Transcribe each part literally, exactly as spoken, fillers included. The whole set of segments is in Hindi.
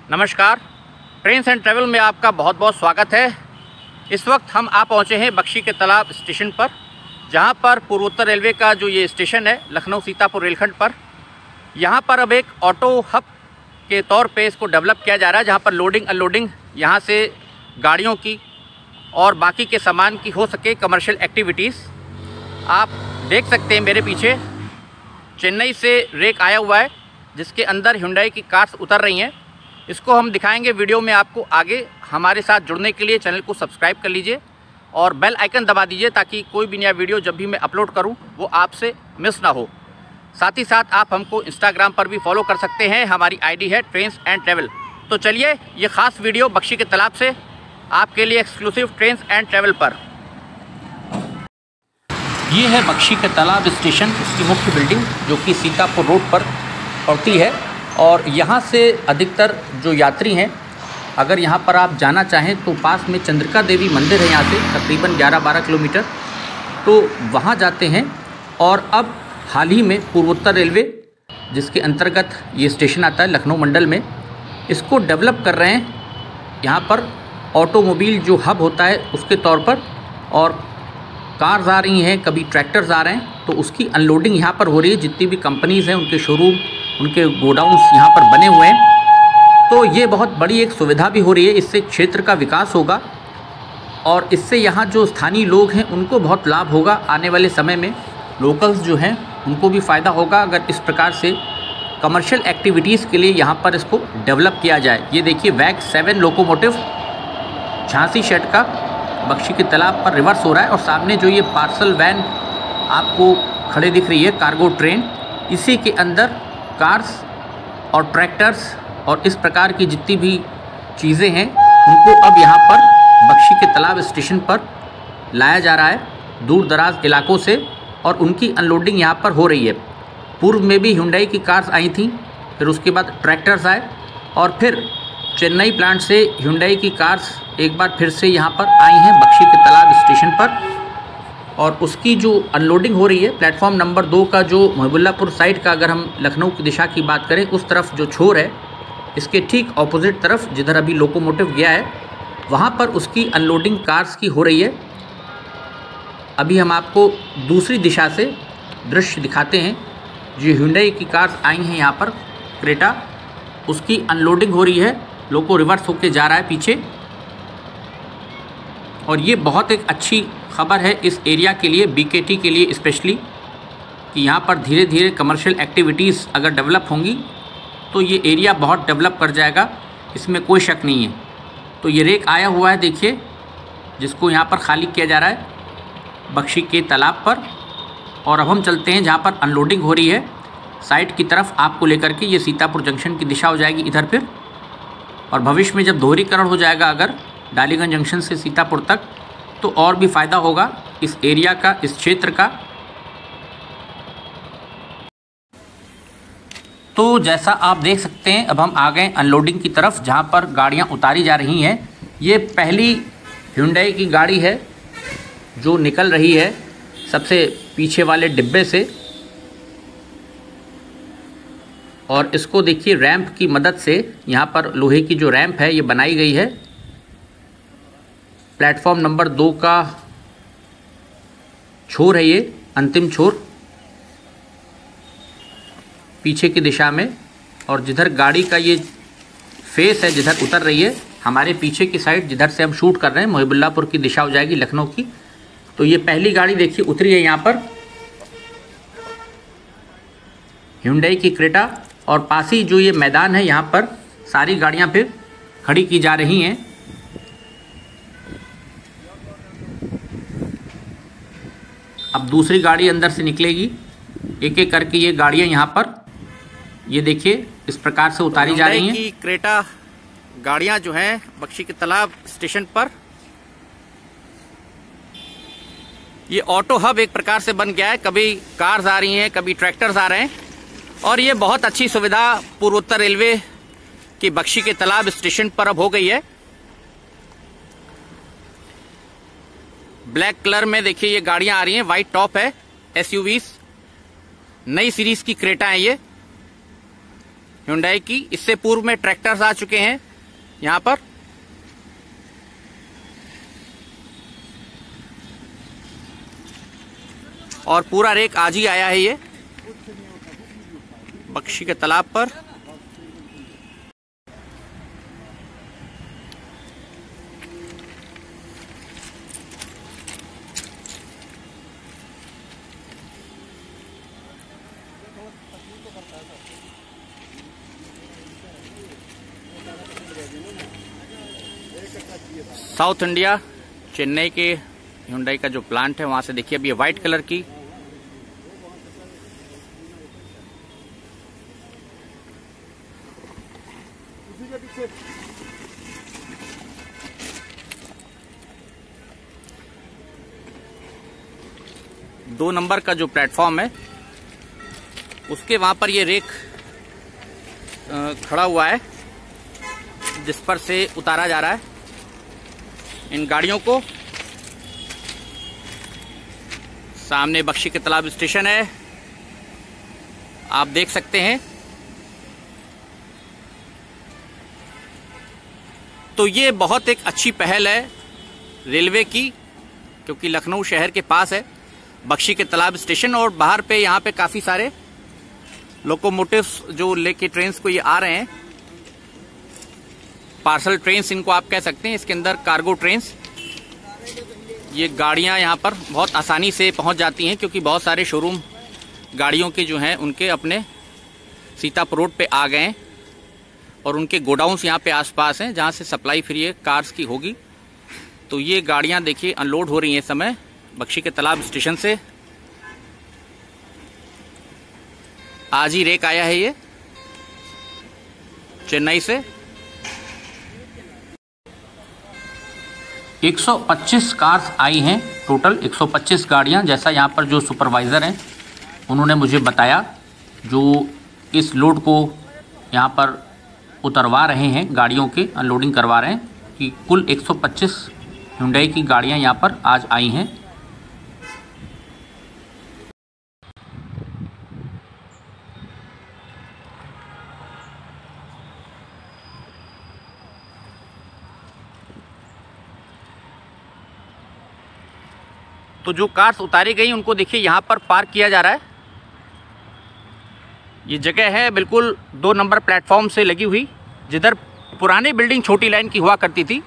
नमस्कार, ट्रेन्स एंड ट्रैवल में आपका बहुत बहुत स्वागत है। इस वक्त हम आ पहुँचे हैं बख्शी के तालाब स्टेशन पर, जहां पर पूर्वोत्तर रेलवे का जो ये स्टेशन है लखनऊ सीतापुर रेलखंड पर, यहां पर अब एक ऑटो हब के तौर पे इसको डेवलप किया जा रहा है, जहां पर लोडिंग अनलोडिंग यहां से गाड़ियों की और बाकी के सामान की हो सके कमर्शियल एक्टिविटीज़। आप देख सकते हैं मेरे पीछे चेन्नई से रेक आया हुआ है, जिसके अंदर हुंडई की कार्स उतर रही हैं। इसको हम दिखाएंगे वीडियो में आपको। आगे हमारे साथ जुड़ने के लिए चैनल को सब्सक्राइब कर लीजिए और बेल आइकन दबा दीजिए, ताकि कोई भी नया वीडियो जब भी मैं अपलोड करूं वो आपसे मिस ना हो। साथ ही साथ आप हमको इंस्टाग्राम पर भी फॉलो कर सकते हैं, हमारी आईडी है ट्रेन्स एंड ट्रैवल। तो चलिए ये ख़ास वीडियो बख्शी के तालाब से आपके लिए एक्सक्लूसिव ट्रेन्स एंड ट्रैवल पर। ये है बख्शी के तालाब स्टेशन, इसकी मुख्य बिल्डिंग जो कि सीतापुर रोड पर पड़ती है। और यहाँ से अधिकतर जो यात्री हैं, अगर यहाँ पर आप जाना चाहें तो पास में चंद्रिका देवी मंदिर है, यहाँ से तकरीबन ग्यारह बारह किलोमीटर, तो वहाँ जाते हैं। और अब हाल ही में पूर्वोत्तर रेलवे, जिसके अंतर्गत ये स्टेशन आता है लखनऊ मंडल में, इसको डेवलप कर रहे हैं यहाँ पर ऑटोमोबाइल जो हब होता है उसके तौर पर। और कार्स आ रही हैं, कभी ट्रैक्टर्स आ रहे हैं, तो उसकी अनलोडिंग यहाँ पर हो रही है। जितनी भी कंपनीज़ हैं, उनके शोरूम, उनके गोडाउन्स यहाँ पर बने हुए हैं। तो ये बहुत बड़ी एक सुविधा भी हो रही है, इससे क्षेत्र का विकास होगा और इससे यहाँ जो स्थानीय लोग हैं उनको बहुत लाभ होगा। आने वाले समय में लोकल्स जो हैं उनको भी फ़ायदा होगा, अगर इस प्रकार से कमर्शियल एक्टिविटीज़ के लिए यहाँ पर इसको डेवलप किया जाए। ये देखिए वैग सेवन लोकोमोटिव झांसी शेड का बख्शी के तालाब पर रिवर्स हो रहा है, और सामने जो ये पार्सल वैन आपको खड़े दिख रही है, कार्गो ट्रेन, इसी के अंदर कार्स और ट्रैक्टर्स और इस प्रकार की जितनी भी चीज़ें हैं उनको अब यहाँ पर बख्शी के तालाब स्टेशन पर लाया जा रहा है दूर दराज इलाकों से, और उनकी अनलोडिंग यहाँ पर हो रही है। पूर्व में भी हुंडई की कार्स आई थी, फिर उसके बाद ट्रैक्टर्स आए, और फिर चेन्नई प्लांट से हुंडई की कार्स एक बार फिर से यहाँ पर आई हैं बख्शी के तालाब स्टेशन पर। और उसकी जो अनलोडिंग हो रही है प्लेटफॉर्म नंबर दो का, जो महबुल्लापुर साइड का, अगर हम लखनऊ की दिशा की बात करें, उस तरफ जो छोर है, इसके ठीक ऑपोजिट तरफ जिधर अभी लोकोमोटिव गया है, वहाँ पर उसकी अनलोडिंग कार्स की हो रही है। अभी हम आपको दूसरी दिशा से दृश्य दिखाते हैं। जो हुंडई की कार्स आई हैं यहाँ पर, क्रेटा, उसकी अनलोडिंग हो रही है। लोको रिवर्स होके जा रहा है पीछे, और ये बहुत एक अच्छी खबर है इस एरिया के लिए, बीकेटी के लिए स्पेशली, कि यहाँ पर धीरे धीरे कमर्शियल एक्टिविटीज़ अगर डेवलप होंगी तो ये एरिया बहुत डेवलप कर जाएगा, इसमें कोई शक नहीं है। तो ये रेक आया हुआ है, देखिए, जिसको यहाँ पर खाली किया जा रहा है बख्शी के तालाब पर। और अब हम चलते हैं जहाँ पर अनलोडिंग हो रही है साइड की तरफ, आपको लेकर के। ये सीतापुर जंक्शन की दिशा हो जाएगी इधर फिर, और भविष्य में जब दोहरीकरण हो जाएगा अगर डालीगंज जंक्शन से सीतापुर तक, तो और भी फ़ायदा होगा इस एरिया का, इस क्षेत्र का। तो जैसा आप देख सकते हैं, अब हम आ गए अनलोडिंग की तरफ, जहां पर गाड़ियां उतारी जा रही हैं। ये पहली हुंडई की गाड़ी है जो निकल रही है सबसे पीछे वाले डिब्बे से, और इसको देखिए रैंप की मदद से, यहाँ पर लोहे की जो रैंप है ये बनाई गई है। प्लेटफॉर्म नंबर दो का छोर है ये, अंतिम छोर पीछे की दिशा में। और जिधर गाड़ी का ये फेस है, जिधर उतर रही है, हमारे पीछे की साइड जिधर से हम शूट कर रहे हैं, मोहबुल्लापुर की दिशा हो जाएगी लखनऊ की। तो ये पहली गाड़ी देखिए उतरी है यहाँ पर, हुंडई की क्रेटा। और पास ही जो ये मैदान है, यहाँ पर सारी गाड़ियाँ फिर खड़ी की जा रही हैं। अब दूसरी गाड़ी अंदर से निकलेगी, एक एक करके ये गाड़ियाँ यहाँ पर, ये देखिए, इस प्रकार से उतारी जा रही हैं। की क्रेटा गाड़ियाँ जो हैं बख्शी के तालाब स्टेशन पर, ये ऑटो हब एक प्रकार से बन गया है। कभी कार्स आ रही हैं, कभी ट्रैक्टर्स आ रहे हैं, और ये बहुत अच्छी सुविधा पूर्वोत्तर रेलवे की बख्शी के तालाब स्टेशन पर अब हो गई है। ब्लैक कलर में देखिए ये गाड़ियां आ रही हैं, वाइट टॉप है, एसयूवीज, नई सीरीज की क्रेटा है ये। Hyundai की। इससे पूर्व में ट्रैक्टर्स आ चुके हैं यहाँ पर। और पूरा रेक आज ही आया है ये बख्शी के तालाब पर। साउथ इंडिया चेन्नई के Hyundai का जो प्लांट है वहां से देखिए अब ये व्हाइट कलर की दो नंबर का जो प्लेटफॉर्म है उसके वहां पर ये रेक खड़ा हुआ है जिस पर से उतारा जा रहा है इन गाड़ियों को। सामने बख्शी के तालाब स्टेशन है, आप देख सकते हैं। तो ये बहुत एक अच्छी पहल है रेलवे की, क्योंकि लखनऊ शहर के पास है बख्शी के तालाब स्टेशन और बाहर पे यहाँ पे काफी सारे लोकोमोटिव्स जो लेके ट्रेन्स को ये आ रहे हैं, पार्सल ट्रेन्स इनको आप कह सकते हैं। इसके अंदर कार्गो ट्रेन्स, ये गाड़ियां यहाँ पर बहुत आसानी से पहुंच जाती हैं क्योंकि बहुत सारे शोरूम गाड़ियों के जो हैं उनके अपने सीतापुर रोड पे आ गए हैं और उनके गोडाउन्स यहाँ पे आसपास हैं जहाँ से सप्लाई फ्री है कार्स की होगी। तो ये गाड़ियां देखिए अनलोड हो रही हैं इस समय बख्शी के तालाब स्टेशन से। आज ही रेक आया है ये चेन्नई से। एक सौ पच्चीस कार्स आई हैं टोटल, एक सौ पच्चीस गाड़ियां, जैसा यहाँ पर जो सुपरवाइज़र हैं उन्होंने मुझे बताया, जो इस लोड को यहाँ पर उतरवा रहे हैं, गाड़ियों की अनलोडिंग करवा रहे हैं, कि कुल एक सौ पच्चीस Hyundai की गाड़ियां यहाँ पर आज आई हैं। तो जो कार्स उतारी गई उनको देखिए यहाँ पर पार्क किया जा रहा है। ये जगह है बिल्कुल दो नंबर प्लेटफॉर्म से लगी हुई, जिधर पुरानी बिल्डिंग छोटी लाइन की हुआ करती थी।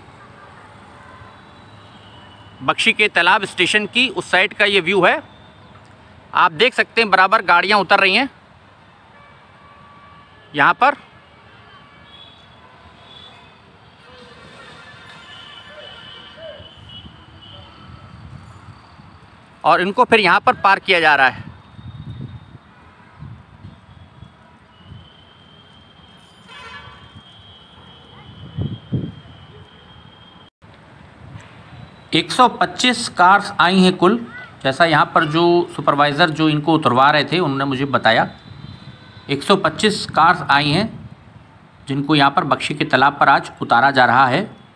बख्शी के तालाब स्टेशन की उस साइड का ये व्यू है, आप देख सकते हैं बराबर गाड़ियाँ उतर रही हैं यहाँ पर। और इनको फिर यहाँ पर पार्क किया जा रहा है। एक सौ पच्चीस कार्स आई हैं कुल, जैसा यहाँ पर जो सुपरवाइज़र जो इनको उतरवा रहे थे उन्होंने मुझे बताया। एक सौ पच्चीस कार्स आई हैं जिनको यहाँ पर बख्शी के तालाब पर आज उतारा जा रहा है।